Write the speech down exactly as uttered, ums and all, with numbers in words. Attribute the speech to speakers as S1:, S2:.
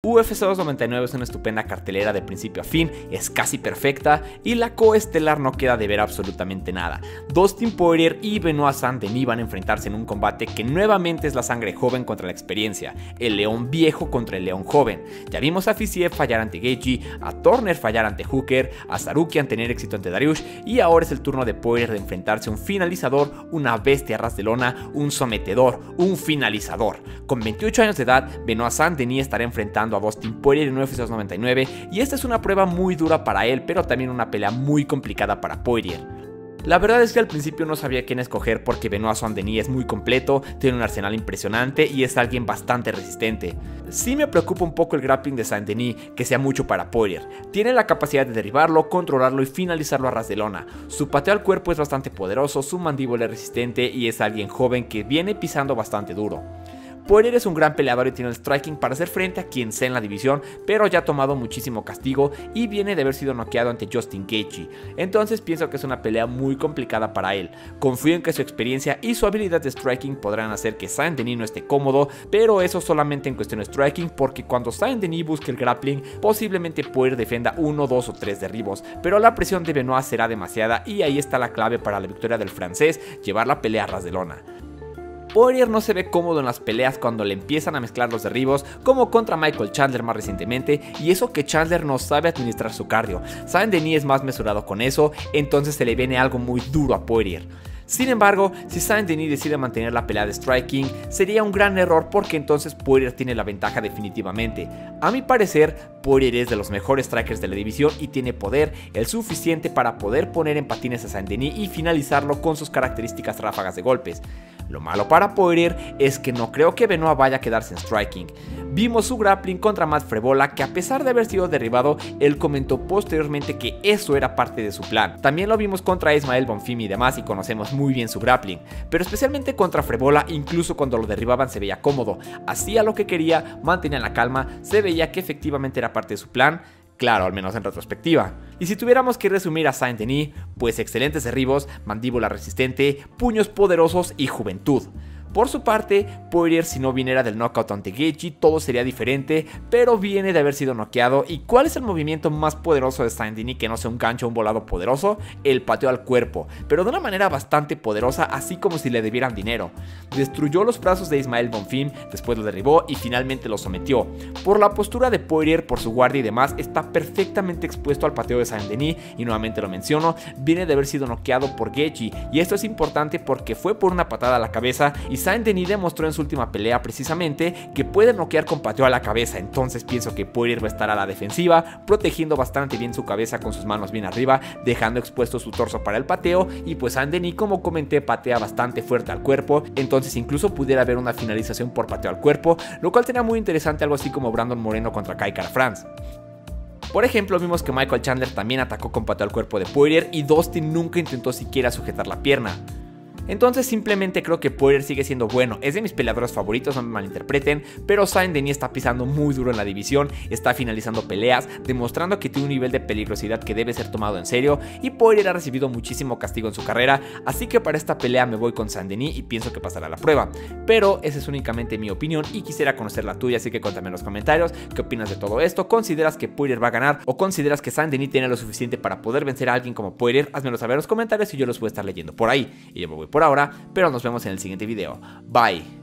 S1: U F C doscientos noventa y nueve es una estupenda cartelera de principio a fin, es casi perfecta y la coestelar no queda de ver absolutamente nada. Dustin Poirier y Benoit Saint-Denis van a enfrentarse en un combate que nuevamente es la sangre joven contra la experiencia, el león viejo contra el león joven. Ya vimos a Fiziev fallar ante Gaethje, a Turner fallar ante Hooker, a Sarukian tener éxito ante Dariush y ahora es el turno de Poirier de enfrentarse a un finalizador, una bestia a ras de lona, un sometedor, un finalizador. Con veintiocho años de edad, Benoit Saint-Denis estará enfrentando a Dustin Poirier en U F C doscientos noventa y nueve y esta es una prueba muy dura para él, pero también una pelea muy complicada para Poirier. La verdad es que al principio no sabía quién escoger porque Benoit Saint-Denis es muy completo, tiene un arsenal impresionante y es alguien bastante resistente. Sí me preocupa un poco el grappling de Saint-Denis, que sea mucho para Poirier. Tiene la capacidad de derribarlo, controlarlo y finalizarlo a ras de lona. Su pateo al cuerpo es bastante poderoso, su mandíbula es resistente y es alguien joven que viene pisando bastante duro. Poirier es un gran peleador y tiene el striking para hacer frente a quien sea en la división, pero ya ha tomado muchísimo castigo y viene de haber sido noqueado ante Justin Gaethje. Entonces pienso que es una pelea muy complicada para él. Confío en que su experiencia y su habilidad de striking podrán hacer que Saint-Denis no esté cómodo, pero eso solamente en cuestión de striking, porque cuando Saint-Denis busque el grappling, posiblemente Poirier defienda uno, dos o tres derribos, pero la presión de Benoit será demasiada y ahí está la clave para la victoria del francés, llevar la pelea a ras de lona. Poirier no se ve cómodo en las peleas cuando le empiezan a mezclar los derribos, como contra Michael Chandler más recientemente, y eso que Chandler no sabe administrar su cardio. Saint-Denis es más mesurado con eso, entonces se le viene algo muy duro a Poirier. Sin embargo, si Saint-Denis decide mantener la pelea de striking, sería un gran error porque entonces Poirier tiene la ventaja definitivamente. A mi parecer, Poirier es de los mejores strikers de la división y tiene poder el suficiente para poder poner en patines a Saint-Denis y finalizarlo con sus características ráfagas de golpes. Lo malo para Poirier es que no creo que Benoit vaya a quedarse en striking. Vimos su grappling contra Matt Frevola, que a pesar de haber sido derribado, él comentó posteriormente que eso era parte de su plan. También lo vimos contra Ismael Bonfim y demás y conocemos muy bien su grappling, pero especialmente contra Frevola, incluso cuando lo derribaban se veía cómodo, hacía lo que quería, mantenía la calma, se veía que efectivamente era parte de su plan. Claro, al menos en retrospectiva. Y si tuviéramos que resumir a Saint-Denis, pues excelentes derribos, mandíbula resistente, puños poderosos y juventud. Por su parte, Poirier, si no viniera del knockout ante Gaethje, todo sería diferente, pero viene de haber sido noqueado. ¿Y cuál es el movimiento más poderoso de Saint-Denis que no sea un gancho o un volado poderoso? El pateo al cuerpo, pero de una manera bastante poderosa, así como si le debieran dinero. Destruyó los brazos de Ismael Bonfim, después lo derribó y finalmente lo sometió. Por la postura de Poirier, por su guardia y demás, está perfectamente expuesto al pateo de Saint-Denis, y nuevamente lo menciono, viene de haber sido noqueado por Gaethje, y esto es importante porque fue por una patada a la cabeza y Saint-Denis demostró en su última pelea precisamente que puede noquear con pateo a la cabeza. Entonces pienso que Poirier va a estar a la defensiva, protegiendo bastante bien su cabeza con sus manos bien arriba, dejando expuesto su torso para el pateo, y pues Saint-Denis, como comenté, patea bastante fuerte al cuerpo, entonces incluso pudiera haber una finalización por pateo al cuerpo, lo cual sería muy interesante, algo así como Brandon Moreno contra Kai Kara-France. Por ejemplo, vimos que Michael Chandler también atacó con pateo al cuerpo de Poirier y Dustin nunca intentó siquiera sujetar la pierna. Entonces simplemente creo que Poirier sigue siendo bueno, es de mis peleadores favoritos, no me malinterpreten, pero Saint-Denis está pisando muy duro en la división, está finalizando peleas, demostrando que tiene un nivel de peligrosidad que debe ser tomado en serio, y Poirier ha recibido muchísimo castigo en su carrera, así que para esta pelea me voy con Saint-Denis y pienso que pasará la prueba. Pero esa es únicamente mi opinión y quisiera conocer la tuya, así que cuéntame en los comentarios qué opinas de todo esto. ¿Consideras que Poirier va a ganar o consideras que Saint-Denis tiene lo suficiente para poder vencer a alguien como Poirier? Házmelo saber en los comentarios y yo los voy a estar leyendo por ahí. Y yo me voy por ahora, pero nos vemos en el siguiente video. Bye.